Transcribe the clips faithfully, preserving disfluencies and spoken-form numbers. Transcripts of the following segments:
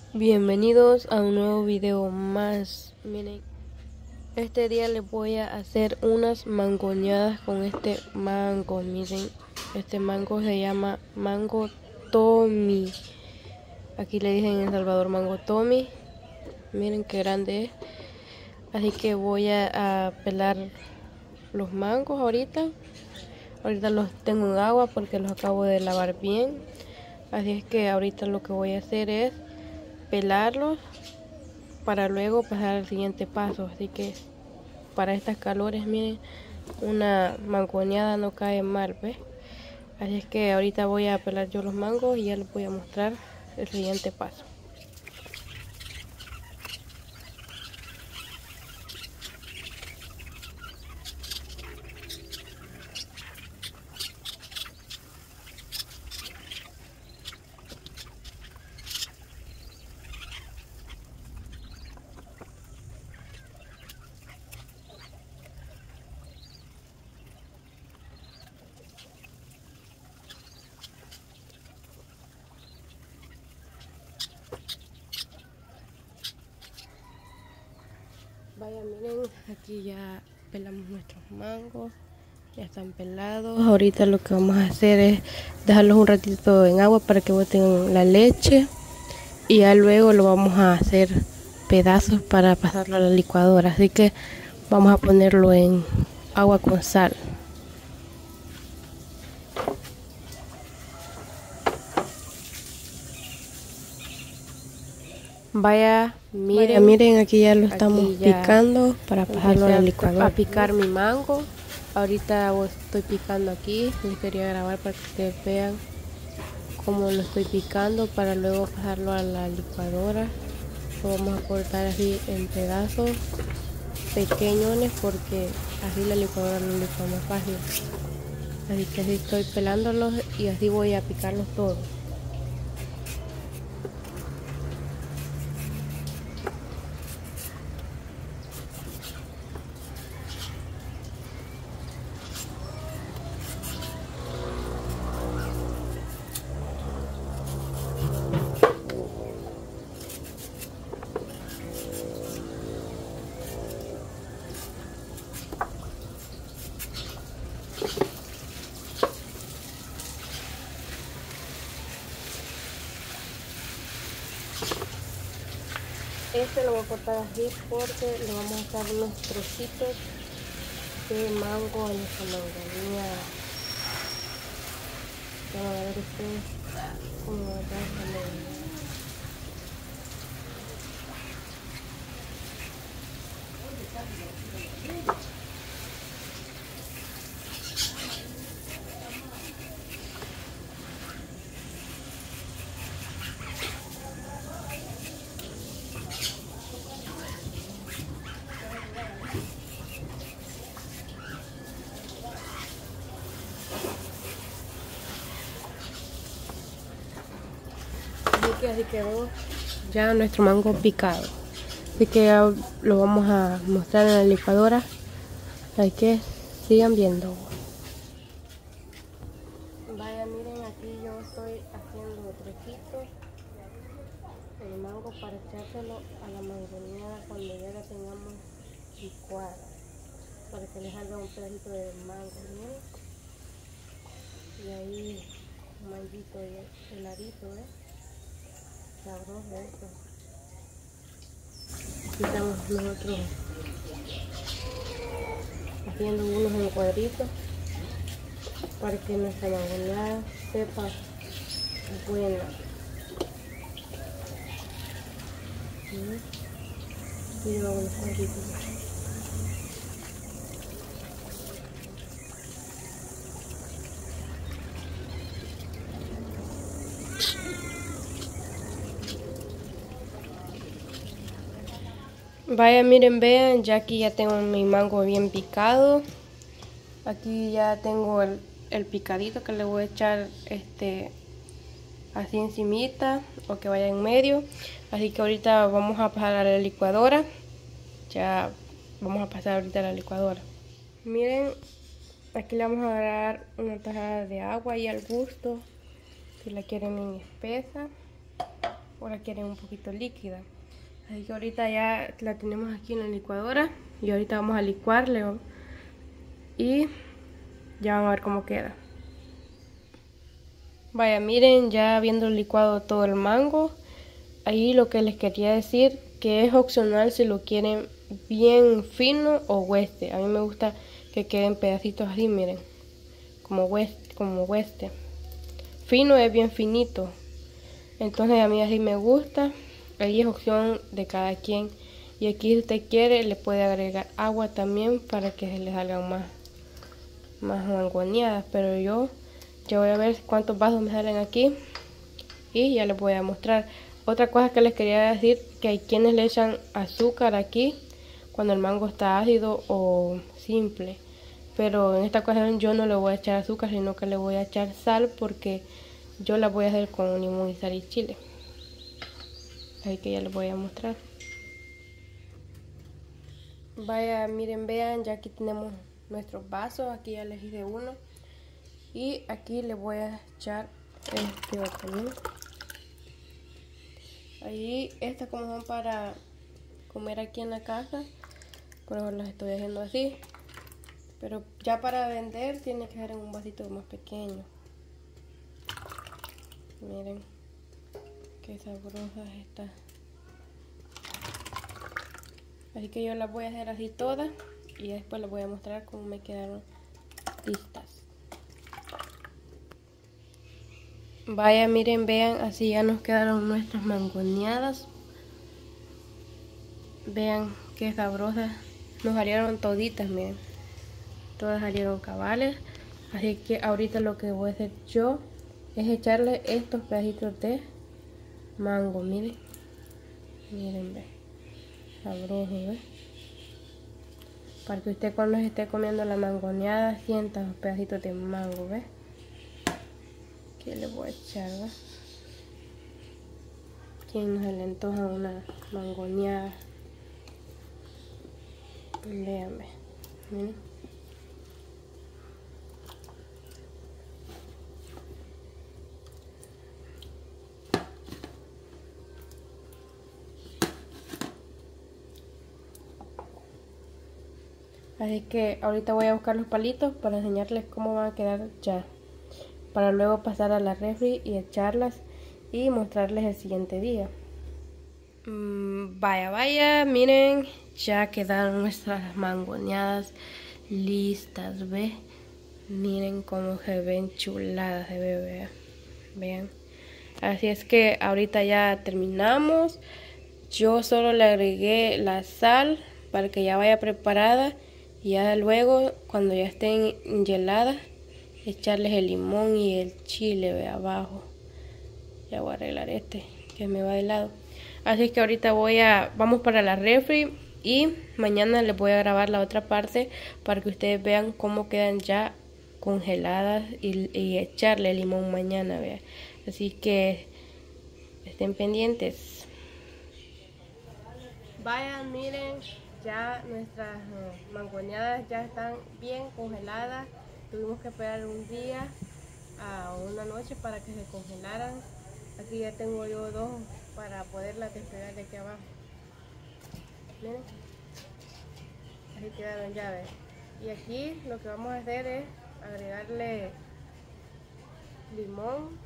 Bienvenidos a un nuevo video más. Miren, este día les voy a hacer unas mangoneadas con este mango. Miren, este mango se llama mango Tommy. Aquí le dicen en El Salvador mango Tommy. Miren qué grande es. Así que voy a, a pelar los mangos ahorita. Ahorita los tengo en agua porque los acabo de lavar bien. Así es que ahorita lo que voy a hacer es pelarlos para luego pasar al siguiente paso. Así que para estas calores, miren, una mangoneada no cae mal, ¿ves? Así es que ahorita voy a pelar yo los mangos y ya les voy a mostrar el siguiente paso. Vaya, miren, aquí ya pelamos nuestros mangos, ya están pelados. Ahorita lo que vamos a hacer es dejarlos un ratito en agua para que boten la leche y ya luego lo vamos a hacer pedazos para pasarlo a la licuadora. Así que vamos a ponerlo en agua con sal. Vaya, miren, Vaya, miren, aquí ya lo estamos ya picando para pasarlo a la licuadora. A picar mi mango. Ahorita estoy picando aquí. Les quería grabar para que ustedes vean cómo lo estoy picando para luego pasarlo a la licuadora. Lo vamos a cortar así en pedazos pequeños porque así la licuadora lo licua más fácil. Así que así estoy pelándolos y así voy a picarlos todos. Este lo voy a cortar así porque le vamos a dar unos trocitos de mango en esta mangonía. Van a ver ustedes cómo va a dar esta mangonía. Así que así quedó ya nuestro mango picado. Así que ya lo vamos a mostrar en la licuadora. Así que sigan viendo. Vaya, miren, aquí yo estoy haciendo trocitos el mango para echárselo a la mangoneada cuando ya la tengamos licuada, para que le salga un pedacito de mango, miren. Y ahí un manguito heladito, ¿eh? Sabroso esto. Aquí estamos nosotros haciendo unos en cuadritos para que nuestra mangoneada sepa buena. ¿Sí? Y luego los cuadritos. Vaya, miren, vean, ya aquí ya tengo mi mango bien picado. Aquí ya tengo el, el picadito que le voy a echar este así encimita o que vaya en medio. Así que ahorita vamos a pasar a la licuadora. Ya vamos a pasar ahorita a la licuadora. Miren, aquí le vamos a agregar una tajada de agua y al gusto, si la quieren bien espesa o la quieren un poquito líquida. Así que ahorita ya la tenemos aquí en la licuadora y ahorita vamos a licuarle y ya van a ver cómo queda. Vaya, miren, ya habiendo licuado todo el mango, ahí lo que les quería decir que es opcional si lo quieren bien fino o hueste. A mí me gusta que queden pedacitos así, miren, como hueste, como hueste. Fino es bien finito, entonces a mí así me gusta. Ahí es opción de cada quien. Y aquí si usted quiere le puede agregar agua también para que se le salgan más, más mangoneadas. Pero yo ya voy a ver cuántos vasos me salen aquí y ya les voy a mostrar. Otra cosa que les quería decir, que hay quienes le echan azúcar aquí cuando el mango está ácido o simple. Pero en esta ocasión yo no le voy a echar azúcar, sino que le voy a echar sal porque yo la voy a hacer con limón y sal y chile. Así que ya les voy a mostrar. Vaya, miren, vean, ya aquí tenemos nuestros vasos. Aquí ya les hice uno. Y aquí le voy a echar este otro. Ahí, estas como son para comer aquí en la casa, por eso las estoy haciendo así. Pero ya para vender tiene que ser en un vasito más pequeño. Miren qué sabrosas están. Así que yo las voy a hacer así todas y después les voy a mostrar cómo me quedaron listas. Vaya, miren, vean, así ya nos quedaron nuestras mangoneadas. Vean qué sabrosas. Nos salieron toditas, miren. Todas salieron cabales. Así que ahorita lo que voy a hacer yo es echarle estos pedacitos de mango, miren. Miren, ve. Sabroso, ve. Para que usted cuando se esté comiendo la mangoneada sienta los pedacitos de mango, ve. Que le voy a echar, ve. ¿Quién no se le antoja una mangoneada? Véanme, miren. Así que ahorita voy a buscar los palitos para enseñarles cómo van a quedar ya. Para luego pasar a la refri y echarlas y mostrarles el siguiente día. Mm, vaya, vaya, miren, ya quedaron nuestras mangoneadas listas, ¿ve? Miren cómo se ven chuladas, se ve, vean, vean. Así es que ahorita ya terminamos. Yo solo le agregué la sal para que ya vaya preparada. Y ya luego, cuando ya estén heladas, echarles el limón y el chile de abajo. Ya voy a arreglar este, que me va de lado. Así que ahorita voy a, vamos para la refri y mañana les voy a grabar la otra parte para que ustedes vean cómo quedan ya congeladas y, y echarle el limón mañana, vean. Así que estén pendientes. Vayan, miren. Ya nuestras uh, mangoneadas ya están bien congeladas. Tuvimos que esperar un día o uh, una noche para que se congelaran. Aquí ya tengo yo dos para poderlas despegar de aquí abajo. Miren. Así quedaron ya, ves. Y aquí lo que vamos a hacer es agregarle limón.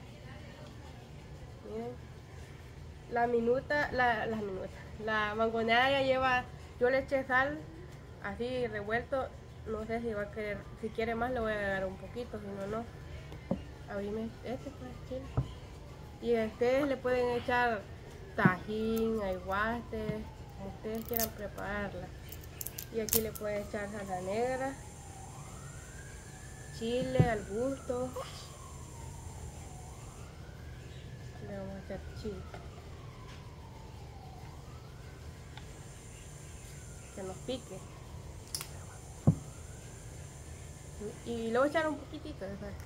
Miren. La minuta, la, las minutas. La mangoneada ya lleva. Yo le eché sal, así revuelto, no sé si va a querer, si quiere más le voy a agregar un poquito, si no, no. Abrime este pues, chile. Y ustedes le pueden echar tajín, aguaste, como ustedes quieran prepararla. Y aquí le pueden echar salsa negra, chile al gusto. Le vamos a echar chile. Que nos pique y luego echar un poquitito de sal.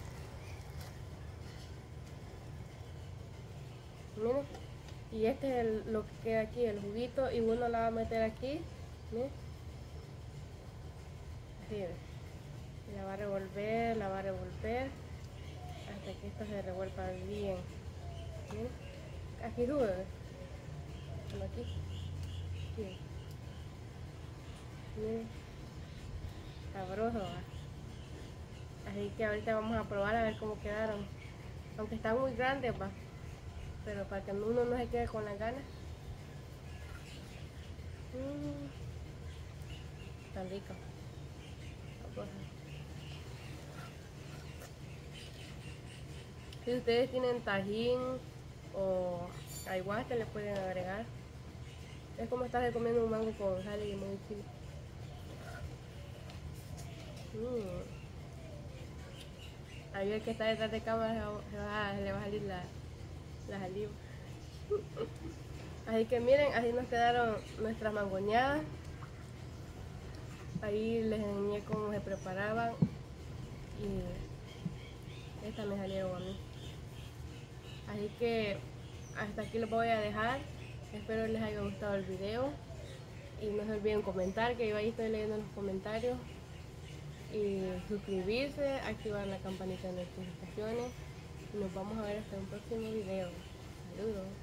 Miren, y este es el, lo que queda aquí, el juguito, y uno la va a meter aquí, miren, así ve. Y la va a revolver, la va a revolver hasta que esto se revuelva bien. Miren, Aquí sube. Como aquí. Sí. Miren. Sabroso, ¿va? Así que ahorita vamos a probar a ver cómo quedaron. Aunque están muy grandes, va. Pero para que uno no se quede con las ganas. Mmm. Tan rico. Si ustedes tienen tajín o ayahuasca, le pueden agregar. Es como estar comiendo un mango con sal y limón y chile. Mm. Ahí el que está detrás de cámara se, va, se le va a salir la, la saliva. Así que miren, así nos quedaron nuestras mangoñadas. Ahí les enseñé cómo se preparaban y estas me salieron a mí. Así que hasta aquí lo voy a dejar. Espero les haya gustado el video y no se olviden comentar, que yo ahí estoy leyendo los comentarios, y suscribirse, activar la campanita de notificaciones y nos vamos a ver hasta un próximo video. Saludos.